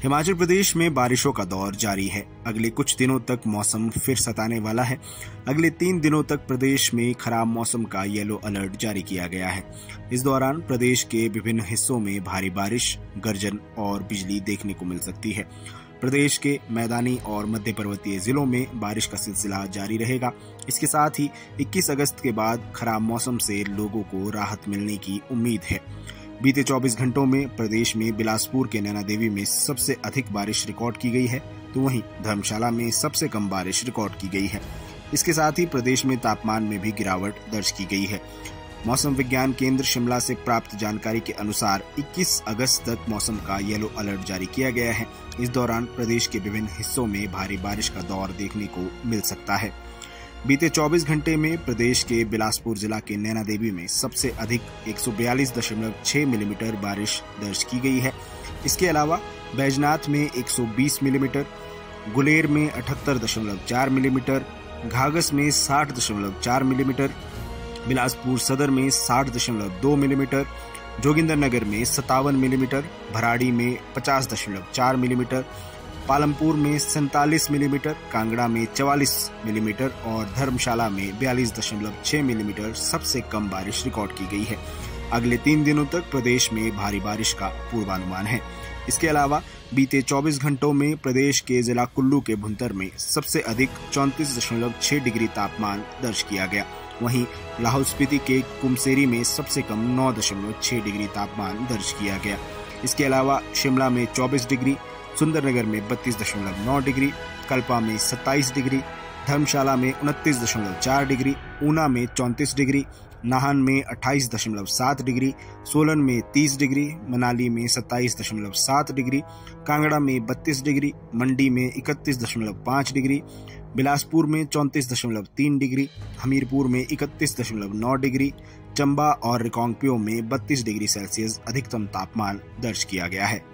हिमाचल प्रदेश में बारिशों का दौर जारी है। अगले कुछ दिनों तक मौसम फिर सताने वाला है। अगले 3 दिनों तक प्रदेश में खराब मौसम का येलो अलर्ट जारी किया गया है। इस दौरान प्रदेश के विभिन्न हिस्सों में भारी बारिश, गर्जन और बिजली देखने को मिल सकती है। प्रदेश के मैदानी और मध्य पर्वतीय जिलों में बारिश का सिलसिला जारी रहेगा। इसके साथ ही 21 अगस्त के बाद खराब मौसम से लोगों को राहत मिलने की उम्मीद है। बीते 24 घंटों में प्रदेश में बिलासपुर के नैना देवी में सबसे अधिक बारिश रिकॉर्ड की गई है, तो वहीं धर्मशाला में सबसे कम बारिश रिकॉर्ड की गई है। इसके साथ ही प्रदेश में तापमान में भी गिरावट दर्ज की गई है। मौसम विज्ञान केंद्र शिमला से प्राप्त जानकारी के अनुसार 21 अगस्त तक मौसम का येलो अलर्ट जारी किया गया है। इस दौरान प्रदेश के विभिन्न हिस्सों में भारी बारिश का दौर देखने को मिल सकता है। बीते 24 घंटे में प्रदेश के बिलासपुर जिला के नैना देवी में सबसे अधिक 142.6 मिलीमीटर बारिश दर्ज की गई है। इसके अलावा बैजनाथ में 120 मिलीमीटर, गुलेर में 78.4 मिलीमीटर, घाघस में 60.4 मिलीमीटर, बिलासपुर सदर में 60.2 मिलीमीटर, जोगिंदरनगर में 57 मिलीमीटर, भराड़ी में 50.4 मिलीमीटर, पालमपुर में 47 मिलीमीटर, कांगड़ा में 44 मिलीमीटर और धर्मशाला में 42.6 मिलीमीटर सबसे कम बारिश रिकॉर्ड की गई है। अगले 3 दिनों तक प्रदेश में भारी बारिश का पूर्वानुमान है। इसके अलावा बीते 24 घंटों में प्रदेश के जिला कुल्लू के भुंतर में सबसे अधिक 34.6 डिग्री तापमान दर्ज किया गया। वहीं लाहौल स्पीति के कुमसेरी में सबसे कम 9.6 डिग्री तापमान दर्ज किया गया। इसके अलावा शिमला में 24 डिग्री, सुंदरनगर में 32.9 डिग्री, कल्पा में 27 डिग्री, धर्मशाला में 29.4 डिग्री, ऊना में 34 डिग्री, नाहन में 28.7 डिग्री, सोलन में 30 डिग्री, मनाली में 27.7 डिग्री, कांगड़ा में 32 डिग्री, मंडी में 31.5 डिग्री, बिलासपुर में 34.3 डिग्री, हमीरपुर में 31.9 डिग्री, चंबा और रिकांगपिओ में 32 डिग्री सेल्सियस अधिकतम तापमान दर्ज किया गया है।